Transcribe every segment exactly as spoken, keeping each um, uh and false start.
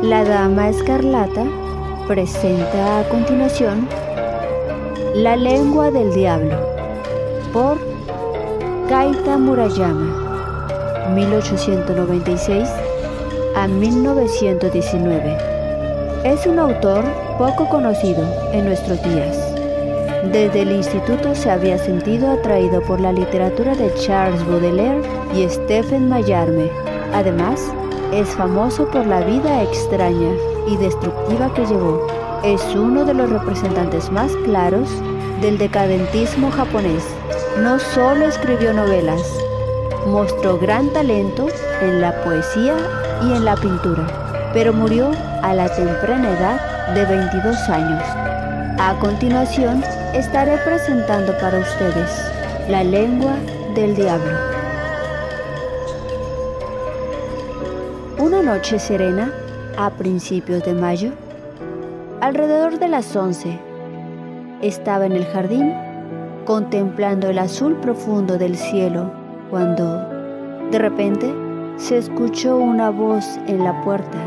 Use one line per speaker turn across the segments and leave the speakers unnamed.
La Dama Escarlata presenta a continuación La Lengua del Diablo por Kaita Murayama, mil ochocientos noventa y seis a mil novecientos diecinueve. Es un autor poco conocido en nuestros días. Desde el instituto se había sentido atraído por la literatura de Charles Baudelaire y Stephen Mallarmé. Además, es famoso por la vida extraña y destructiva que llevó. Es uno de los representantes más claros del decadentismo japonés. No solo escribió novelas, mostró gran talento en la poesía y en la pintura, pero murió a la temprana edad de veintidós años. A continuación, estaré presentando para ustedes La Lengua del Diablo. Una noche serena, a principios de mayo, alrededor de las once, estaba en el jardín contemplando el azul profundo del cielo cuando, de repente, se escuchó una voz en la puerta.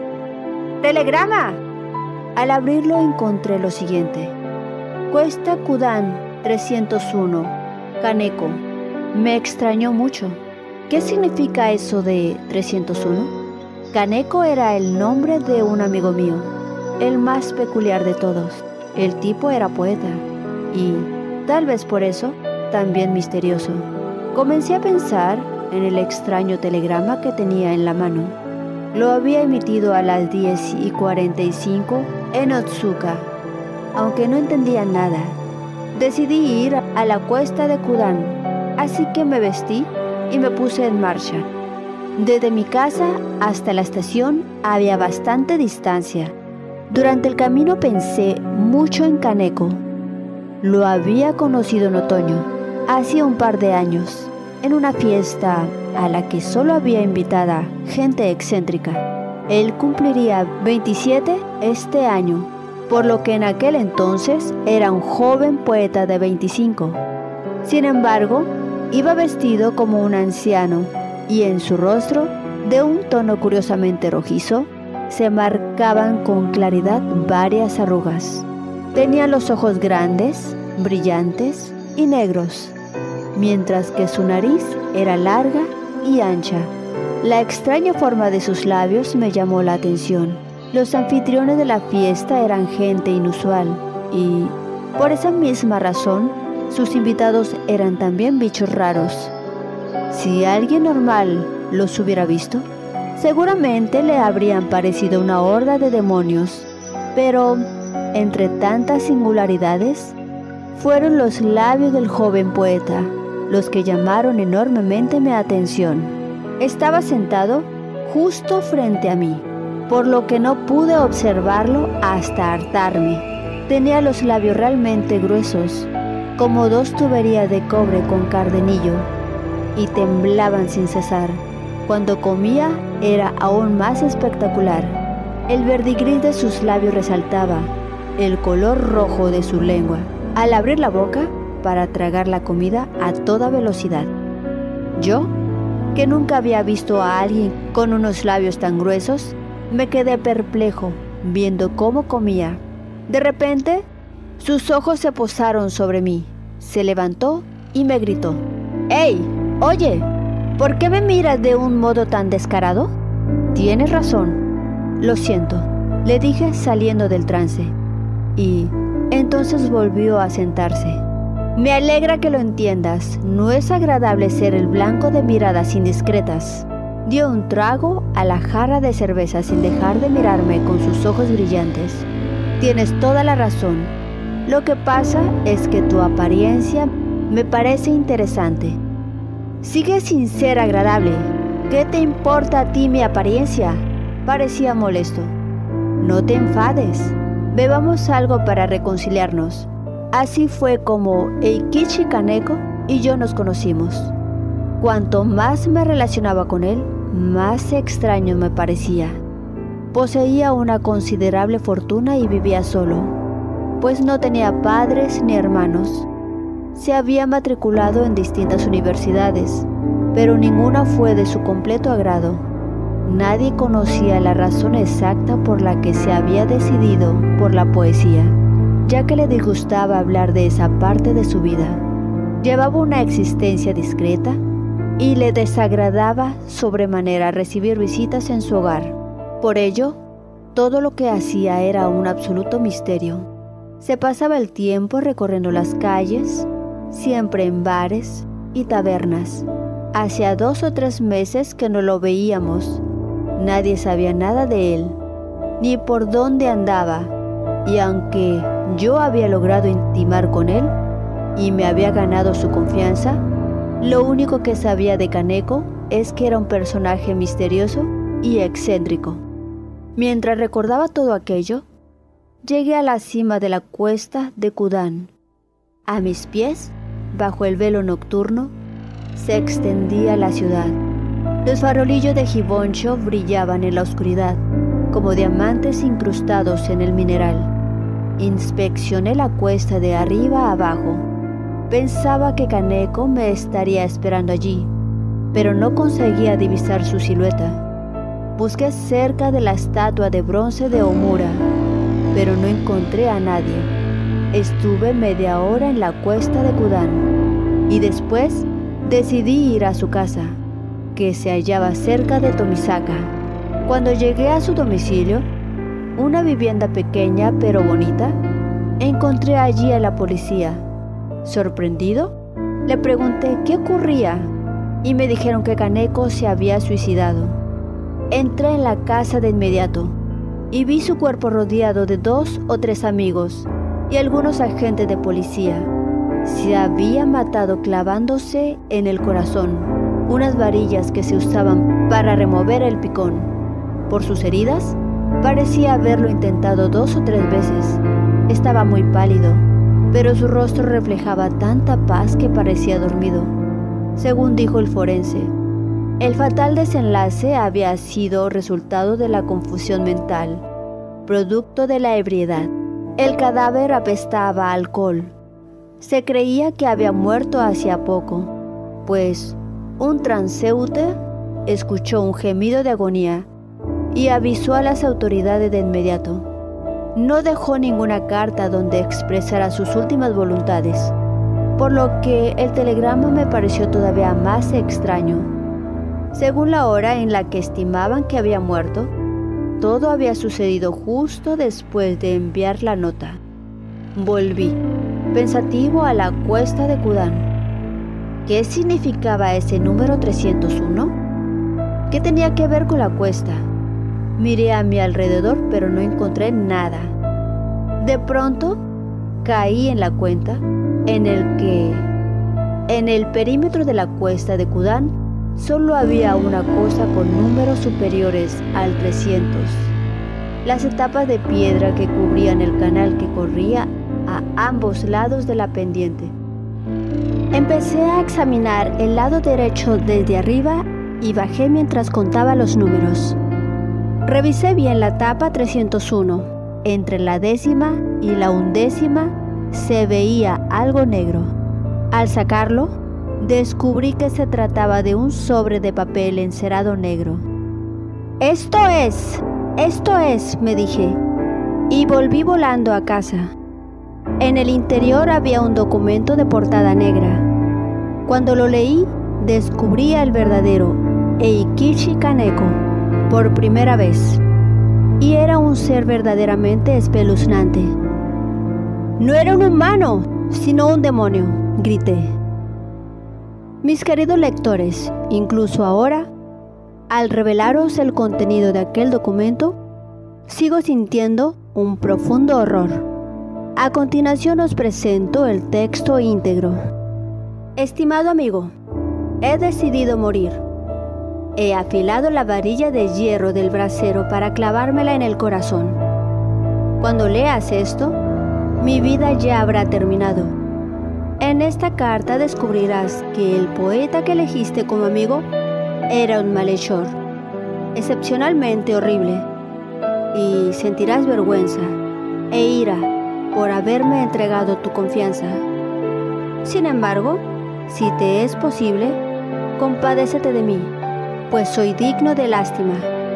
¡Telegrama! Al abrirlo encontré lo siguiente: Cuesta Kudan trescientos uno, Kaneko. Me extrañó mucho. ¿Qué significa eso de trescientos uno? Kaneko era el nombre de un amigo mío, el más peculiar de todos. El tipo era poeta y, tal vez por eso, también misterioso. Comencé a pensar en el extraño telegrama que tenía en la mano. Lo había emitido a las diez y cuarenta y cinco en Otsuka. Aunque no entendía nada, decidí ir a la cuesta de Kudan, así que me vestí y me puse en marcha. Desde mi casa hasta la estación había bastante distancia. Durante el camino pensé mucho en Kaneko. Lo había conocido en otoño, hacía un par de años, en una fiesta a la que solo había invitada gente excéntrica. Él cumpliría veintisiete este año, por lo que en aquel entonces era un joven poeta de veinticinco. Sin embargo, iba vestido como un anciano y en su rostro, de un tono curiosamente rojizo, se marcaban con claridad varias arrugas. Tenía los ojos grandes, brillantes y negros, mientras que su nariz era larga y ancha. La extraña forma de sus labios me llamó la atención. Los anfitriones de la fiesta eran gente inusual y, por esa misma razón, sus invitados eran también bichos raros. Si alguien normal los hubiera visto, seguramente le habrían parecido una horda de demonios, pero entre tantas singularidades, fueron los labios del joven poeta los que llamaron enormemente mi atención. Estaba sentado justo frente a mí, por lo que no pude observarlo hasta hartarme. Tenía los labios realmente gruesos, como dos tuberías de cobre con cardenillo, y temblaban sin cesar. Cuando comía era aún más espectacular. El verdigris de sus labios resaltaba el color rojo de su lengua al abrir la boca para tragar la comida a toda velocidad. Yo, que nunca había visto a alguien con unos labios tan gruesos, me quedé perplejo viendo cómo comía. De repente, sus ojos se posaron sobre mí. Se levantó y me gritó: ¡Hey! Oye, ¿por qué me miras de un modo tan descarado? Tienes razón. Lo siento, le dije saliendo del trance. Y entonces volvió a sentarse. Me alegra que lo entiendas. No es agradable ser el blanco de miradas indiscretas. Dio un trago a la jarra de cerveza sin dejar de mirarme con sus ojos brillantes. Tienes toda la razón. Lo que pasa es que tu apariencia me parece interesante. Sigue sin ser agradable. ¿Qué te importa a ti mi apariencia? Parecía molesto. No te enfades. Bebamos algo para reconciliarnos. Así fue como Eikichi Kaneko y yo nos conocimos. Cuanto más me relacionaba con él, más extraño me parecía. Poseía una considerable fortuna y vivía solo, pues no tenía padres ni hermanos. Se había matriculado en distintas universidades, pero ninguna fue de su completo agrado. nadie conocía la razón exacta por la que se había decidido por la poesía, ya que le disgustaba hablar de esa parte de su vida. Llevaba una existencia discreta y le desagradaba sobremanera recibir visitas en su hogar. Por ello, todo lo que hacía era un absoluto misterio. Se pasaba el tiempo recorriendo las calles, siempre en bares y tabernas. Hacía dos o tres meses que no lo veíamos. Nadie sabía nada de él, ni por dónde andaba, y aunque yo había logrado intimar con él y me había ganado su confianza, lo único que sabía de Kaneko es que era un personaje misterioso y excéntrico. Mientras recordaba todo aquello, llegué a la cima de la cuesta de Kudan. A mis pies, bajo el velo nocturno, se extendía la ciudad. Los farolillos de Givenchy brillaban en la oscuridad, como diamantes incrustados en el mineral. Inspeccioné la cuesta de arriba a abajo. Pensaba que Kaneko me estaría esperando allí, pero no conseguía divisar su silueta. Busqué cerca de la estatua de bronce de Omura, pero no encontré a nadie. Estuve media hora en la cuesta de Kudan y después decidí ir a su casa, que se hallaba cerca de Tomisaka. Cuando llegué a su domicilio, una vivienda pequeña pero bonita, encontré allí a la policía. Sorprendido, le pregunté qué ocurría y me dijeron que Kaneko se había suicidado. Entré en la casa de inmediato y vi su cuerpo rodeado de dos o tres amigos y algunos agentes de policía. Se había matado clavándose en el corazón unas varillas que se usaban para remover el picón. Por sus heridas, parecía haberlo intentado dos o tres veces. Estaba muy pálido, pero su rostro reflejaba tanta paz que parecía dormido, según dijo el forense. El fatal desenlace había sido resultado de la confusión mental, producto de la ebriedad. El cadáver apestaba a alcohol. Se creía que había muerto hacía poco, pues un transeúnte escuchó un gemido de agonía y avisó a las autoridades de inmediato. No dejó ninguna carta donde expresara sus últimas voluntades, por lo que el telegrama me pareció todavía más extraño. Según la hora en la que estimaban que había muerto, todo había sucedido justo después de enviar la nota. Volví, pensativo, a la cuesta de Kudan. ¿Qué significaba ese número trescientos uno? ¿Qué tenía que ver con la cuesta? Miré a mi alrededor, pero no encontré nada. De pronto, caí en la cuenta en el que, en el perímetro de la cuesta de Kudan, solo había una cosa con números superiores al trescientos. Las etapas de piedra que cubrían el canal que corría a ambos lados de la pendiente. Empecé a examinar el lado derecho desde arriba y bajé mientras contaba los números. Revisé bien la tapa trescientos uno. Entre la décima y la undécima se veía algo negro. Al sacarlo, descubrí que se trataba de un sobre de papel encerado negro. «Esto es, esto es», me dije, y volví volando a casa. En el interior había un documento de portada negra. Cuando lo leí, descubrí al verdadero Eikichi Kaneko por primera vez, y era un ser verdaderamente espeluznante. «No era un humano, sino un demonio», grité. Mis queridos lectores, incluso ahora, al revelaros el contenido de aquel documento, sigo sintiendo un profundo horror. A continuación os presento el texto íntegro. Estimado amigo, he decidido morir. He afilado la varilla de hierro del brasero para clavármela en el corazón. Cuando leas esto, mi vida ya habrá terminado. En esta carta descubrirás que el poeta que elegiste como amigo era un malhechor, excepcionalmente horrible, y sentirás vergüenza e ira por haberme entregado tu confianza. Sin embargo, si te es posible, compadécete de mí, pues soy digno de lástima.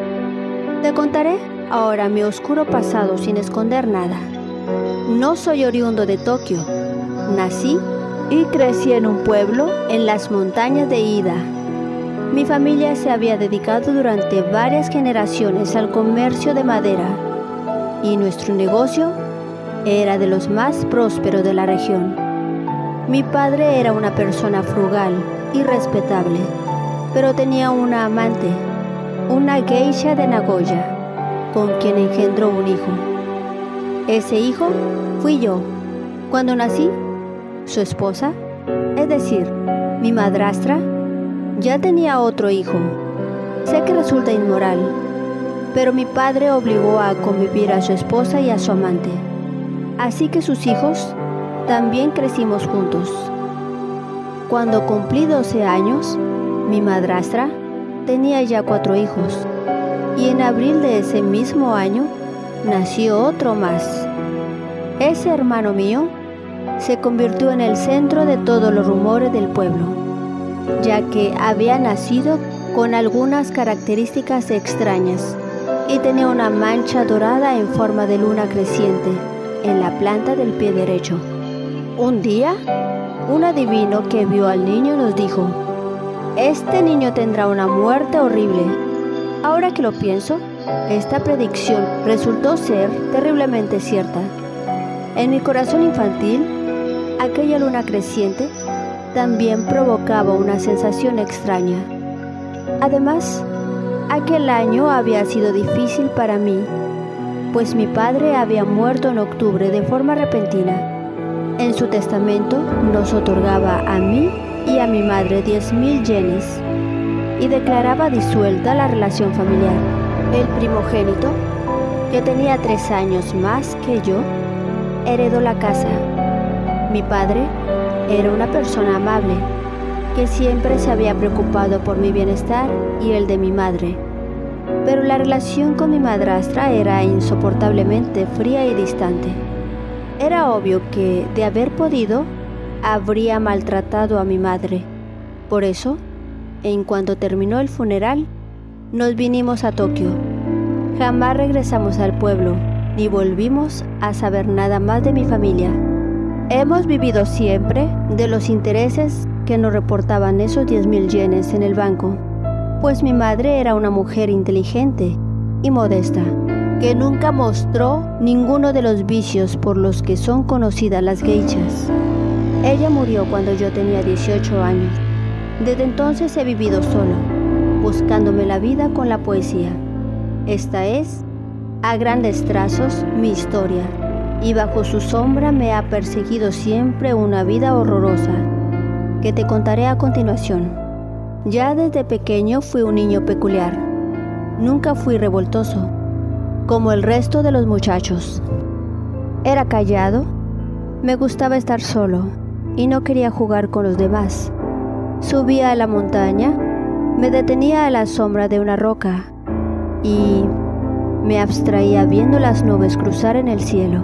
Te contaré ahora mi oscuro pasado sin esconder nada. No soy oriundo de Tokio. Nací y crecí en un pueblo en las montañas de Ida. Mi familia se había dedicado durante varias generaciones al comercio de madera y nuestro negocio era de los más prósperos de la región. Mi padre era una persona frugal y respetable, pero tenía una amante, una geisha de Nagoya, con quien engendró un hijo. Ese hijo fui yo. Cuando nací, su esposa, es decir, mi madrastra, ya tenía otro hijo. Sé que resulta inmoral, pero mi padre obligó a convivir a su esposa y a su amante. Así que sus hijos también crecimos juntos. Cuando cumplí doce años, mi madrastra tenía ya cuatro hijos, y en abril de ese mismo año nació otro más. Ese hermano mío se convirtió en el centro de todos los rumores del pueblo, ya que había nacido con algunas características extrañas y tenía una mancha dorada en forma de luna creciente en la planta del pie derecho. Un día, un adivino que vio al niño nos dijo: este niño tendrá una muerte horrible. Ahora que lo pienso, esta predicción resultó ser terriblemente cierta. En mi corazón infantil, aquella luna creciente también provocaba una sensación extraña. Además, aquel año había sido difícil para mí, pues mi padre había muerto en octubre de forma repentina. En su testamento nos otorgaba a mí y a mi madre diez mil yenes y declaraba disuelta la relación familiar. El primogénito, que tenía tres años más que yo, heredó la casa. Mi padre era una persona amable, que siempre se había preocupado por mi bienestar y el de mi madre, pero la relación con mi madrastra era insoportablemente fría y distante. Era obvio que, de haber podido, habría maltratado a mi madre. Por eso, en cuanto terminó el funeral, nos vinimos a Tokio. Jamás regresamos al pueblo, ni volvimos a saber nada más de mi familia. Hemos vivido siempre de los intereses que nos reportaban esos diez mil yenes en el banco, pues mi madre era una mujer inteligente y modesta, que nunca mostró ninguno de los vicios por los que son conocidas las geishas. Ella murió cuando yo tenía dieciocho años. Desde entonces he vivido solo, buscándome la vida con la poesía. Esta es, a grandes trazos, mi historia, y bajo su sombra me ha perseguido siempre una vida horrorosa, que te contaré a continuación. Ya desde pequeño fui un niño peculiar. Nunca fui revoltoso, como el resto de los muchachos. Era callado, me gustaba estar solo y no quería jugar con los demás. Subía a la montaña, me detenía a la sombra de una roca y me abstraía viendo las nubes cruzar en el cielo.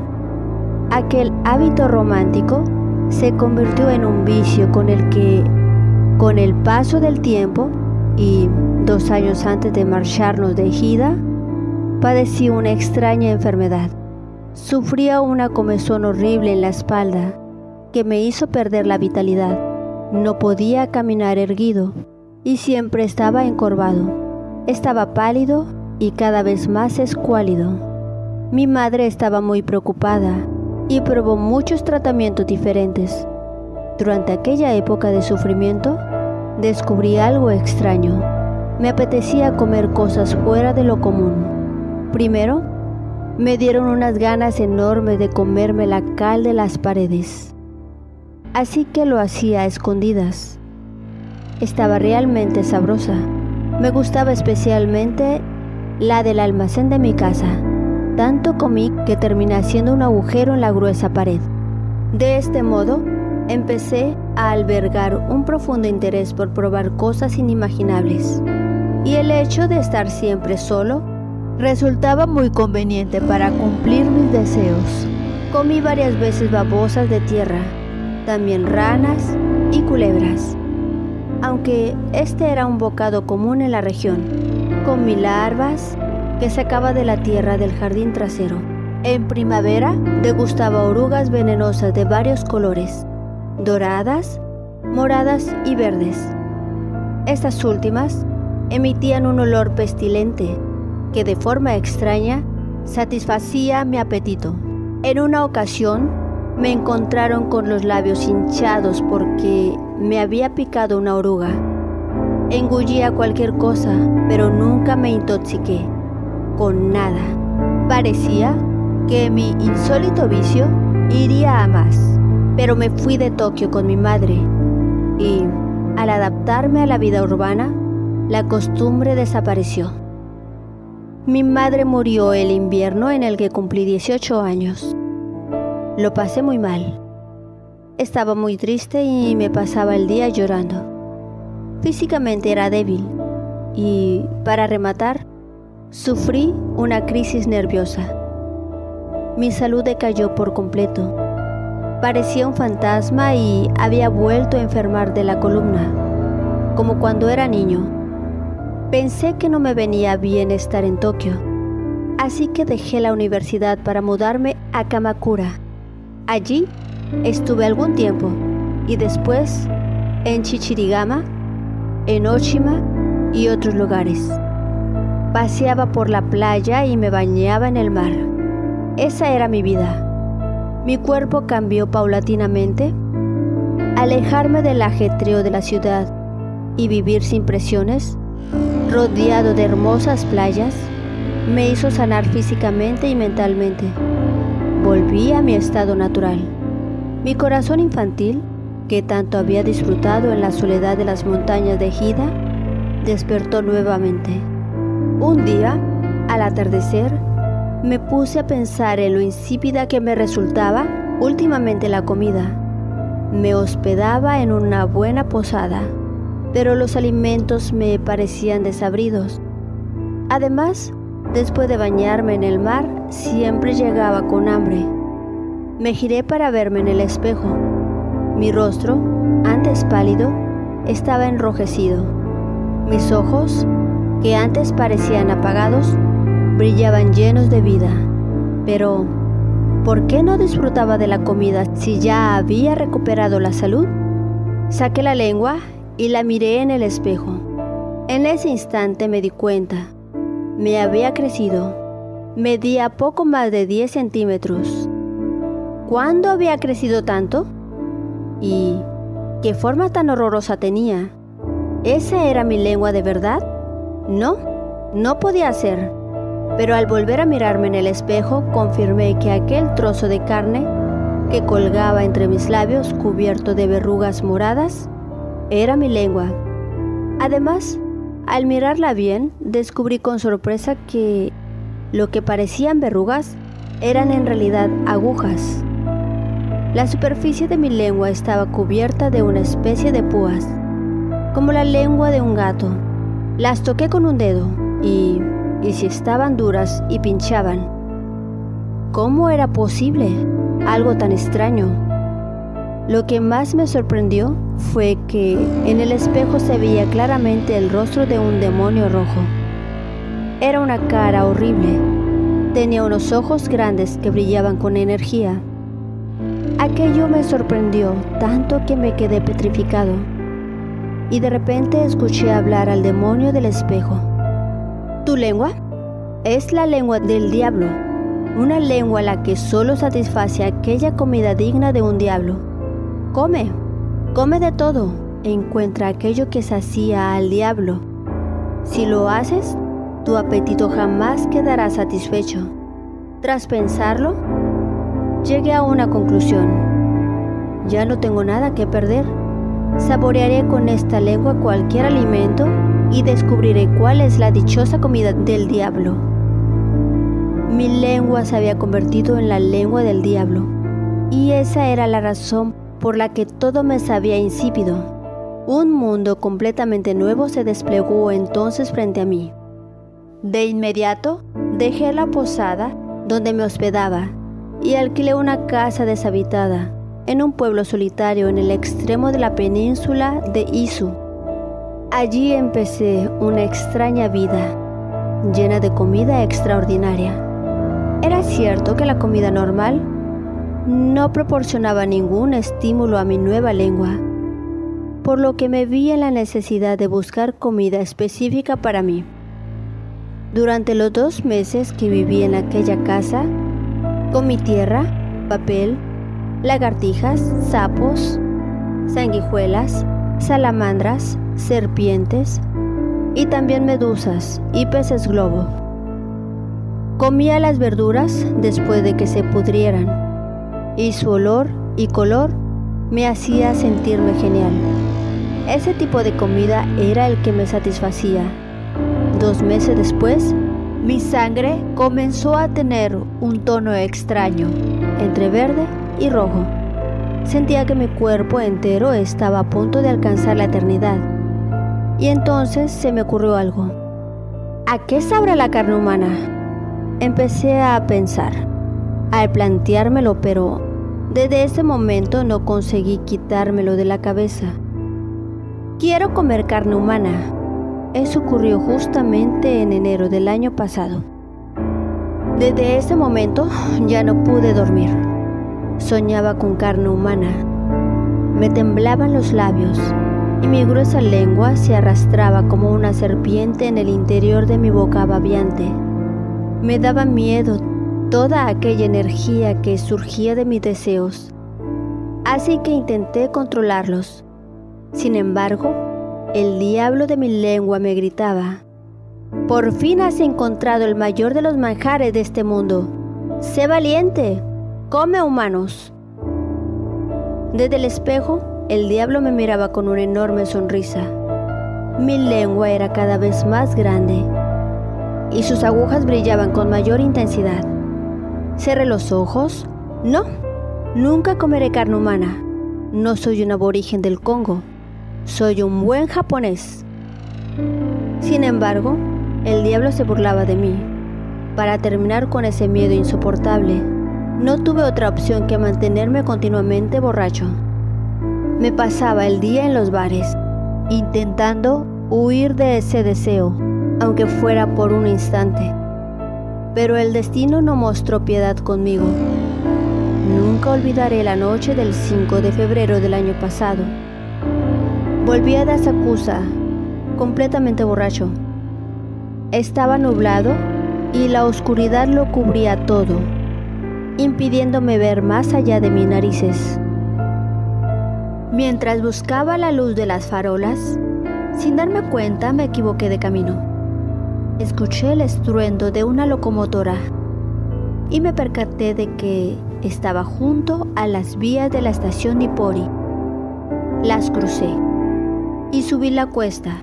Aquel hábito romántico se convirtió en un vicio con el que, con el paso del tiempo y dos años antes de marcharnos de Ejida, padecí una extraña enfermedad. Sufría una comezón horrible en la espalda que me hizo perder la vitalidad. No podía caminar erguido y siempre estaba encorvado. Estaba pálido y cada vez más escuálido. Mi madre estaba muy preocupada y probó muchos tratamientos diferentes. Durante aquella época de sufrimiento, descubrí algo extraño. Me apetecía comer cosas fuera de lo común. Primero, me dieron unas ganas enormes de comerme la cal de las paredes. Así que lo hacía a escondidas. Estaba realmente sabrosa. Me gustaba especialmente la del almacén de mi casa. Tanto comí que terminé haciendo un agujero en la gruesa pared. De este modo, empecé a albergar un profundo interés por probar cosas inimaginables. Y el hecho de estar siempre solo resultaba muy conveniente para cumplir mis deseos. Comí varias veces babosas de tierra, también ranas y culebras, aunque este era un bocado común en la región. Comí larvas, que sacaba de la tierra del jardín trasero. En primavera degustaba orugas venenosas de varios colores, doradas, moradas y verdes. Estas últimas emitían un olor pestilente que de forma extraña satisfacía mi apetito. En una ocasión me encontraron con los labios hinchados porque me había picado una oruga. Engullía cualquier cosa, pero nunca me intoxiqué con nada. Parecía que mi insólito vicio iría a más, pero me fui de Tokio con mi madre y, al adaptarme a la vida urbana, la costumbre desapareció. Mi madre murió el invierno en el que cumplí dieciocho años. Lo pasé muy mal. Estaba muy triste y me pasaba el día llorando. Físicamente era débil y, para rematar, sufrí una crisis nerviosa. Mi salud decayó por completo. Parecía un fantasma y había vuelto a enfermar de la columna, como cuando era niño. Pensé que no me venía bien estar en Tokio, así que dejé la universidad para mudarme a Kamakura. Allí estuve algún tiempo y después en Chichirigama, en Oshima y otros lugares. Paseaba por la playa y me bañaba en el mar. Esa era mi vida. Mi cuerpo cambió paulatinamente. Alejarme del ajetreo de la ciudad y vivir sin presiones, rodeado de hermosas playas, me hizo sanar físicamente y mentalmente. Volví a mi estado natural. Mi corazón infantil, que tanto había disfrutado en la soledad de las montañas de Hida, despertó nuevamente. Un día, al atardecer, me puse a pensar en lo insípida que me resultaba últimamente la comida. Me hospedaba en una buena posada, pero los alimentos me parecían desabridos. Además, después de bañarme en el mar, siempre llegaba con hambre. Me giré para verme en el espejo. Mi rostro, antes pálido, estaba enrojecido. Mis ojos, que antes parecían apagados, brillaban llenos de vida. Pero, ¿por qué no disfrutaba de la comida si ya había recuperado la salud? Saqué la lengua y la miré en el espejo. En ese instante me di cuenta. Me había crecido. Medía poco más de diez centímetros. ¿Cuándo había crecido tanto? ¿Y qué forma tan horrorosa tenía? ¿Esa era mi lengua de verdad? No, no podía ser. Pero al volver a mirarme en el espejo, confirmé que aquel trozo de carne que colgaba entre mis labios cubierto de verrugas moradas era mi lengua. Además, al mirarla bien, descubrí con sorpresa que lo que parecían verrugas eran en realidad agujas. La superficie de mi lengua estaba cubierta de una especie de púas, como la lengua de un gato. Las toqué con un dedo y, y si estaban duras y pinchaban. ¿Cómo era posible algo tan extraño? Lo que más me sorprendió fue que en el espejo se veía claramente el rostro de un demonio rojo. Era una cara horrible. Tenía unos ojos grandes que brillaban con energía. Aquello me sorprendió tanto que me quedé petrificado. Y de repente escuché hablar al demonio del espejo. ¿Tu lengua? Es la lengua del diablo. Una lengua a la que solo satisface aquella comida digna de un diablo. Come, come de todo, encuentra aquello que sacía al diablo. Si lo haces, tu apetito jamás quedará satisfecho. Tras pensarlo, llegué a una conclusión. Ya no tengo nada que perder. Saborearé con esta lengua cualquier alimento y descubriré cuál es la dichosa comida del diablo. Mi lengua se había convertido en la lengua del diablo, y esa era la razón por la que todo me sabía insípido. Un mundo completamente nuevo se desplegó entonces frente a mí. De inmediato, dejé la posada donde me hospedaba y alquilé una casa deshabitada en un pueblo solitario en el extremo de la península de Izu. Allí empecé una extraña vida. llena de comida extraordinaria. Era cierto que la comida normal no proporcionaba ningún estímulo a mi nueva lengua, por lo que me vi en la necesidad de buscar comida específica para mí. Durante los dos meses que viví en aquella casa, comí tierra, papel, lagartijas, sapos, sanguijuelas, salamandras, serpientes y también medusas y peces globo. Comía las verduras después de que se pudrieran, y su olor y color me hacía sentirme genial. Ese tipo de comida era el que me satisfacía. Dos meses después, mi sangre comenzó a tener un tono extraño, entre verde y rojo. Sentía que mi cuerpo entero estaba a punto de alcanzar la eternidad. Y entonces se me ocurrió algo. ¿A qué sabrá la carne humana? Empecé a pensar, al planteármelo, pero desde ese momento no conseguí quitármelo de la cabeza. Quiero comer carne humana. Eso ocurrió justamente en enero del año pasado. Desde ese momento ya no pude dormir. Soñaba con carne humana. Me temblaban los labios y mi gruesa lengua se arrastraba como una serpiente en el interior de mi boca babeante. Me daba miedo toda aquella energía que surgía de mis deseos, así que intenté controlarlos. Sin embargo, el diablo de mi lengua me gritaba: «Por fin has encontrado el mayor de los manjares de este mundo. ¡Sé valiente! ¡Come humanos!». Desde el espejo, el diablo me miraba con una enorme sonrisa. Mi lengua era cada vez más grande y sus agujas brillaban con mayor intensidad. Cerré los ojos. No, nunca comeré carne humana. No soy un aborigen del Congo. Soy un buen japonés. Sin embargo, el diablo se burlaba de mí. Para terminar con ese miedo insoportable, no tuve otra opción que mantenerme continuamente borracho. Me pasaba el día en los bares, intentando huir de ese deseo, aunque fuera por un instante. Pero el destino no mostró piedad conmigo. Nunca olvidaré la noche del cinco de febrero del año pasado. Volví a Asakusa, completamente borracho. Estaba nublado y la oscuridad lo cubría todo, impidiéndome ver más allá de mis narices. Mientras buscaba la luz de las farolas, sin darme cuenta me equivoqué de camino. Escuché el estruendo de una locomotora y me percaté de que estaba junto a las vías de la estación Nippori. Las crucé y subí la cuesta.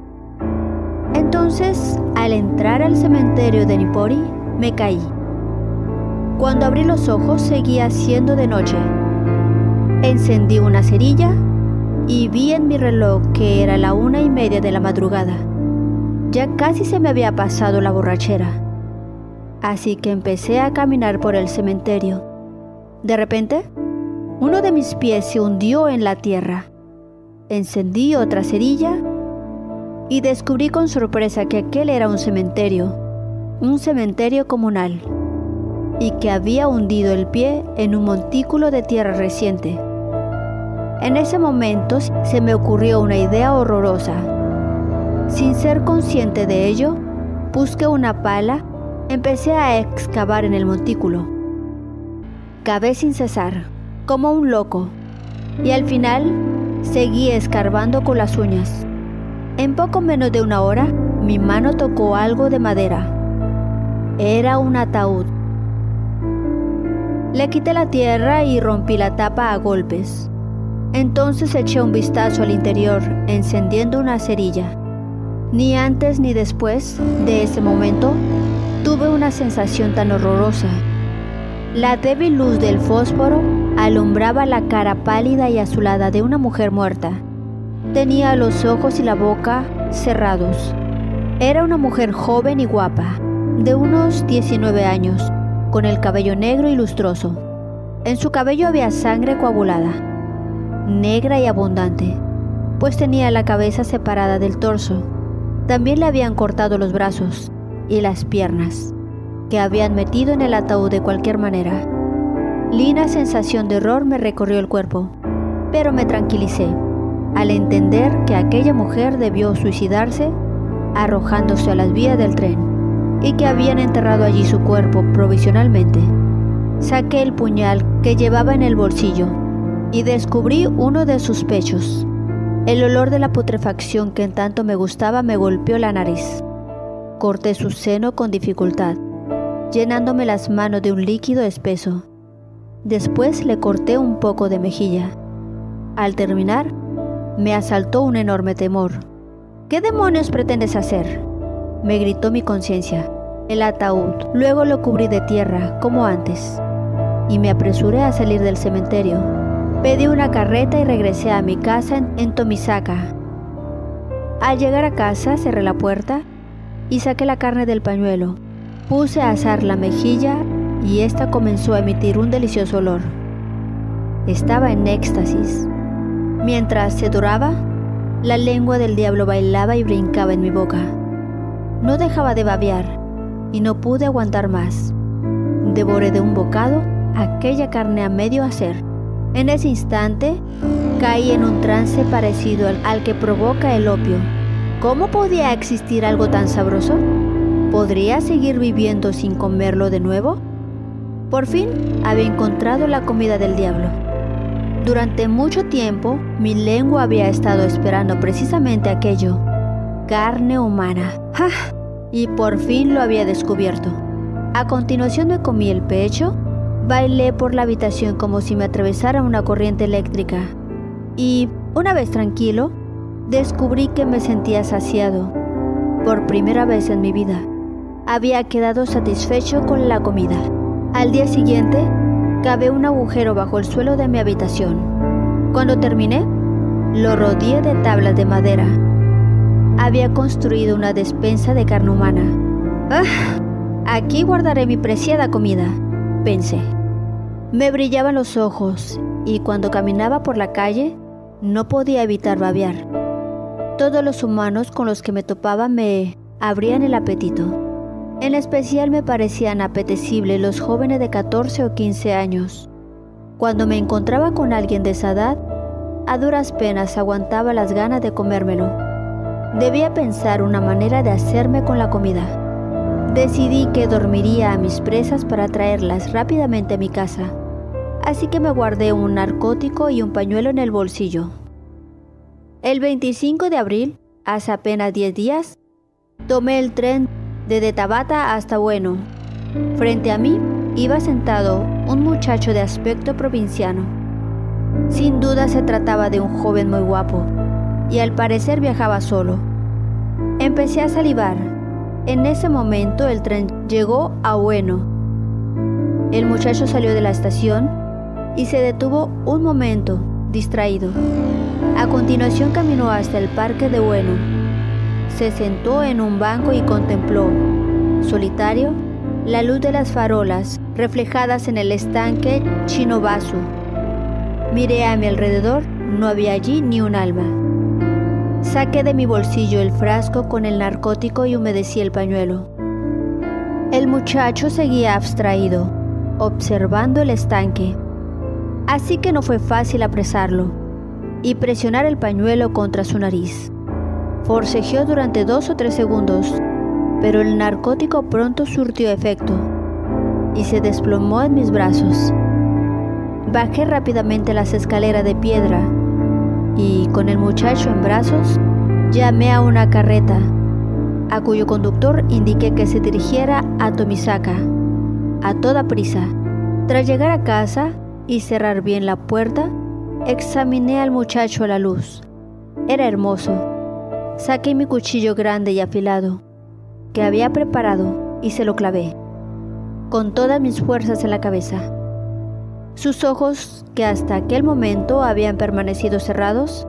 Entonces, al entrar al cementerio de Nippori, me caí. Cuando abrí los ojos, seguía siendo de noche. Encendí una cerilla y vi en mi reloj que era la una y media de la madrugada. Ya casi se me había pasado la borrachera. Así que empecé a caminar por el cementerio. De repente, uno de mis pies se hundió en la tierra. Encendí otra cerilla y descubrí con sorpresa que aquel era un cementerio, un cementerio comunal, y que había hundido el pie en un montículo de tierra reciente. En ese momento se me ocurrió una idea horrorosa. Sin ser consciente de ello, busqué una pala, empecé a excavar en el montículo. Cavé sin cesar, como un loco, y al final seguí escarbando con las uñas. En poco menos de una hora, mi mano tocó algo de madera. Era un ataúd. Le quité la tierra y rompí la tapa a golpes. Entonces eché un vistazo al interior, encendiendo una cerilla. Ni antes ni después de ese momento tuve una sensación tan horrorosa. La débil luz del fósforo alumbraba la cara pálida y azulada de una mujer muerta. Tenía los ojos y la boca cerrados. Era una mujer joven y guapa, de unos diecinueve años, con el cabello negro y lustroso. En su cabello había sangre coagulada, negra y abundante, pues tenía la cabeza separada del torso. También le habían cortado los brazos, y las piernas, que habían metido en el ataúd de cualquier manera. Lina sensación de horror me recorrió el cuerpo, pero me tranquilicé al entender que aquella mujer debió suicidarse arrojándose a las vías del tren y que habían enterrado allí su cuerpo provisionalmente. Saqué el puñal que llevaba en el bolsillo y descubrí uno de sus pechos. El olor de la putrefacción que en tanto me gustaba me golpeó la nariz. Corté su seno con dificultad, llenándome las manos de un líquido espeso. Después le corté un poco de mejilla. Al terminar, me asaltó un enorme temor. ¿Qué demonios pretendes hacer?, me gritó mi conciencia. El ataúd. Luego lo cubrí de tierra, como antes, y me apresuré a salir del cementerio. Pedí una carreta y regresé a mi casa en, en Tomisaka. Al llegar a casa, cerré la puerta y saqué la carne del pañuelo. Puse a asar la mejilla y ésta comenzó a emitir un delicioso olor. Estaba en éxtasis. Mientras se doraba, la lengua del diablo bailaba y brincaba en mi boca. No dejaba de babear y no pude aguantar más. Devoré de un bocado aquella carne a medio hacer. En ese instante, caí en un trance parecido al, al que provoca el opio. ¿Cómo podía existir algo tan sabroso? ¿Podría seguir viviendo sin comerlo de nuevo? Por fin, había encontrado la comida del diablo. Durante mucho tiempo, mi lengua había estado esperando precisamente aquello. Carne humana. ¡Ja! Y por fin lo había descubierto. A continuación me comí el pecho, bailé por la habitación como si me atravesara una corriente eléctrica. Y, una vez tranquilo, descubrí que me sentía saciado. Por primera vez en mi vida, había quedado satisfecho con la comida. Al día siguiente, cavé un agujero bajo el suelo de mi habitación. Cuando terminé, lo rodeé de tablas de madera. Había construido una despensa de carne humana. ¡Ah! Aquí guardaré mi preciada comida, pensé. Me brillaban los ojos y cuando caminaba por la calle, no podía evitar babear. Todos los humanos con los que me topaba me abrían el apetito. En especial me parecían apetecibles los jóvenes de catorce o quince años. Cuando me encontraba con alguien de esa edad, a duras penas aguantaba las ganas de comérmelo. Debía pensar una manera de hacerme con la comida. Decidí que dormiría a mis presas para traerlas rápidamente a mi casa, así que me guardé un narcótico y un pañuelo en el bolsillo. El veinticinco de abril, hace apenas diez días, tomé el tren desde Tabata hasta Ueno. Frente a mí iba sentado un muchacho de aspecto provinciano. Sin duda se trataba de un joven muy guapo, y al parecer viajaba solo. Empecé a salivar. En ese momento el tren llegó a Ueno. El muchacho salió de la estación y se detuvo un momento, distraído. A continuación caminó hasta el parque de Ueno. Se sentó en un banco y contempló, solitario, la luz de las farolas reflejadas en el estanque Shinobasu. Miré a mi alrededor, no había allí ni un alma. Saqué de mi bolsillo el frasco con el narcótico y humedecí el pañuelo. El muchacho seguía abstraído, observando el estanque, así que no fue fácil apresarlo y presionar el pañuelo contra su nariz. Forcejeó durante dos o tres segundos, pero el narcótico pronto surtió efecto y se desplomó en mis brazos. Bajé rápidamente las escaleras de piedra y, con el muchacho en brazos, llamé a una carreta, a cuyo conductor indiqué que se dirigiera a Tomisaka, a toda prisa. Tras llegar a casa y cerrar bien la puerta, examiné al muchacho a la luz. Era hermoso. Saqué mi cuchillo grande y afilado, que había preparado, y se lo clavé, con todas mis fuerzas en la cabeza. Sus ojos, que hasta aquel momento habían permanecido cerrados,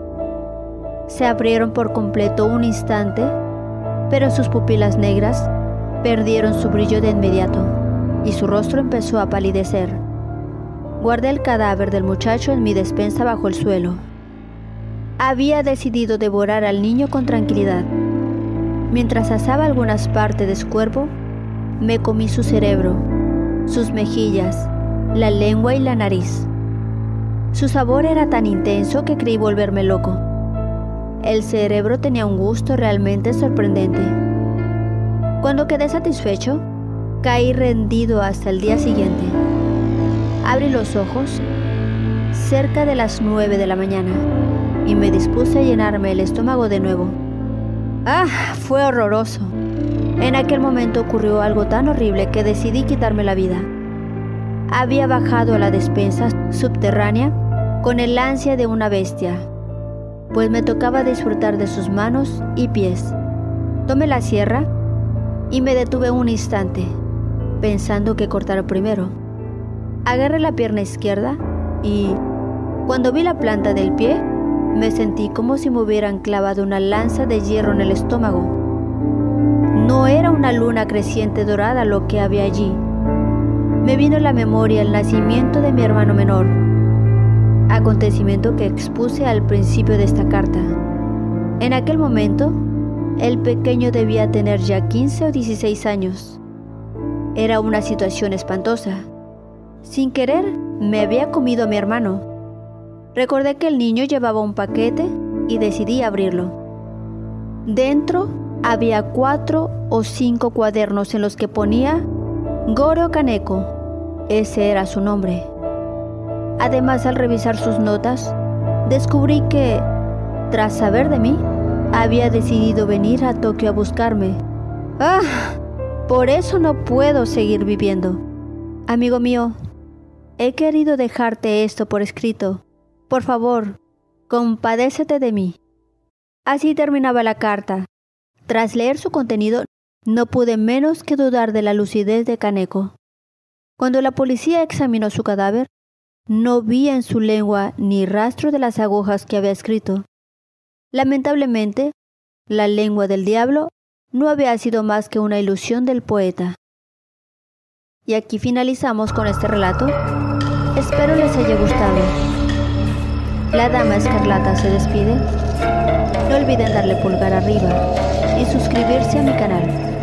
se abrieron por completo un instante, pero sus pupilas negras perdieron su brillo de inmediato, y su rostro empezó a palidecer. Guardé el cadáver del muchacho en mi despensa bajo el suelo. Había decidido devorar al niño con tranquilidad. Mientras asaba algunas partes de su cuerpo, me comí su cerebro, sus mejillas, la lengua y la nariz. Su sabor era tan intenso que creí volverme loco. El cerebro tenía un gusto realmente sorprendente. Cuando quedé satisfecho, caí rendido hasta el día siguiente. Abrí los ojos cerca de las nueve de la mañana y me dispuse a llenarme el estómago de nuevo. ¡Ah! Fue horroroso. En aquel momento ocurrió algo tan horrible que decidí quitarme la vida. Había bajado a la despensa subterránea con el ansia de una bestia, pues me tocaba disfrutar de sus manos y pies. Tomé la sierra y me detuve un instante, pensando qué cortar primero. Agarré la pierna izquierda y, cuando vi la planta del pie, me sentí como si me hubieran clavado una lanza de hierro en el estómago. No era una luna creciente dorada lo que había allí. Me vino a la memoria el nacimiento de mi hermano menor, acontecimiento que expuse al principio de esta carta. En aquel momento, el pequeño debía tener ya quince o dieciséis años. Era una situación espantosa. Sin querer, me había comido a mi hermano. Recordé que el niño llevaba un paquete y decidí abrirlo. Dentro había cuatro o cinco cuadernos en los que ponía Goreo Kaneko. Ese era su nombre. Además, al revisar sus notas, descubrí que, tras saber de mí, había decidido venir a Tokio a buscarme. ¡Ah! Por eso no puedo seguir viviendo. Amigo mío, he querido dejarte esto por escrito. Por favor, compadécete de mí. Así terminaba la carta. Tras leer su contenido, no pude menos que dudar de la lucidez de Kaneko. Cuando la policía examinó su cadáver, no vi en su lengua ni rastro de las agujas que había escrito. Lamentablemente, la lengua del diablo no había sido más que una ilusión del poeta. Y aquí finalizamos con este relato. Espero les haya gustado. La Dama Escarlata se despide. No olviden darle pulgar arriba y suscribirse a mi canal.